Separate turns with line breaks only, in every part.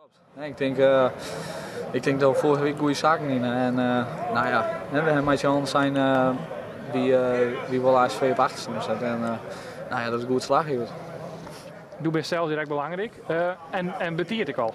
Nee, ik denk dat we vorige week goede zaken dienen. En nou ja, we hebben met Jan zijn wie wil ASV op achterstand zetten. En nou ja, dat is een goed slag hier.
Doe bent zelf direct belangrijk en betiert ik al.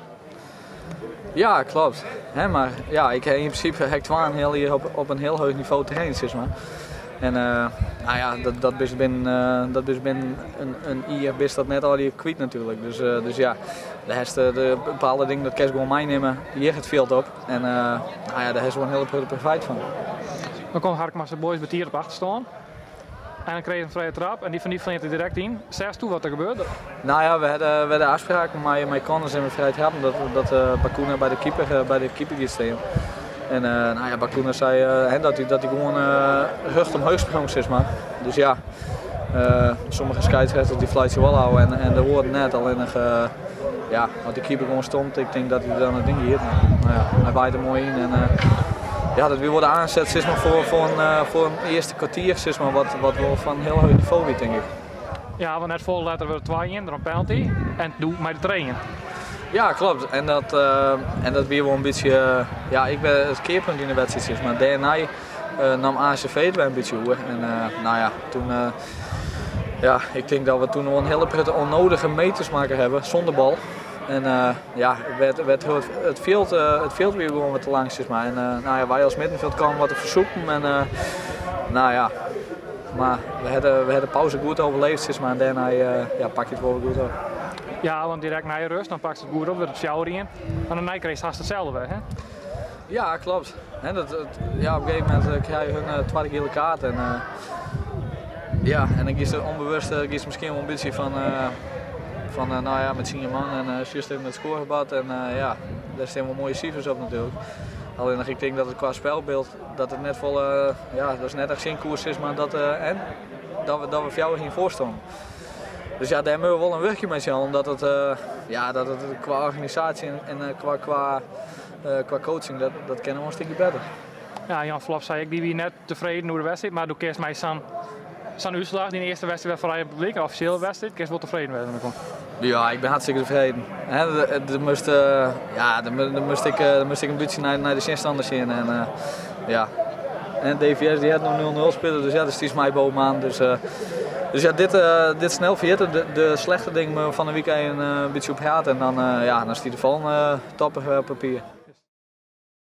Ja, klopt. Maar ja, ik heb in principe hectwaan heel hier op een heel hoog niveau trainen, zeg maar. En nou ja, dat is binnen een jaar is dat net al je kwijt natuurlijk. Dus ja, de bepaalde dingen dat kan je gewoon meenemen, hier het veld op. En nou ja, daar is gewoon een hele grote profijt van.
Dan komt Harkemasse Boys betiert op achterstaan. En dan kreeg je een vrije trap en die van hij direct in. Zeg toe wat er gebeurde.
Nou ja, we hadden afspraken met Connors en met vrije trap dat Bakuna bij de keeper gaat staan. En nou ja, Bakuna zei dat hij gewoon rug omhoog sprong, zeg maar. Dus ja, sommige scheidsrechters die fluiten wel houden en dat hoorde net. Alleen nog, ja, als de keeper gewoon stond, ik denk dat hij dan het ding hield. Nou ja, hij waaide er mooi in. En, ja, dat weer worden aangezet zeg maar, voor een eerste kwartier, zeg maar, wat wel van heel hoog niveau weer, denk ik.
Ja, want net vol letten we er 2 in, er een penalty en doe met de training.
Ja, klopt. En dat weer wel een beetje, ja, ik ben het keerpunt in de wedstrijd, zeg maar. DNA nam ACV het weer een beetje over. En nou ja, toen, ja, ik denk dat we toen nog een hele prettige onnodige meters maken hebben, zonder bal. En ja, het veld weer gewoon wat te lang, zeg maar. En nou ja, wij als middenveld kwamen wat te versoepelen. En nou ja, maar we hadden pauze goed overleefd, zeg maar. En daarna ja, pak je het wel goed op.
Ja, want direct na je rust, dan pakt ze het goed op, weer het sjouwer in. En dan kreeg je haast hetzelfde weg, hè?
Ja, klopt. Ja, op een gegeven moment krijg je hun tweede gele kaart. En ja, en dan is er onbewust misschien wel een beetje van nou ja, met Sinjeman en juist even het scorebad. En ja, daar staan wel mooie cijfers op natuurlijk. Alleen ik denk dat het qua spelbeeld, dat het net vol, ja, dat is net echt geen koers is, maar dat we voor jou geen voorstonden. Dus ja, daar hebben we wel een werkje met Jan, omdat het, ja, dat het qua organisatie en qua coaching, dat kennen we een stukje beter.
Ja, Jan Flop zei ik, die was net tevreden over de wedstrijd, maar doe kerst mij zo'n uitslag, die eerste wedstrijd werd vrij publiek, een officiële wedstrijd, kerst wel tevreden werden.
Ja, ik ben hartstikke tevreden. Dan moest ik een beetje naar de zinstanders in. En ja, en DVS die had nog 0-0 spelen, dus ja, dat is mij bovenaan. Dus ja, dit snel vergeten, de slechte dingen van de week een beetje op haat en dan, ja, dan is die de volgende topper papier.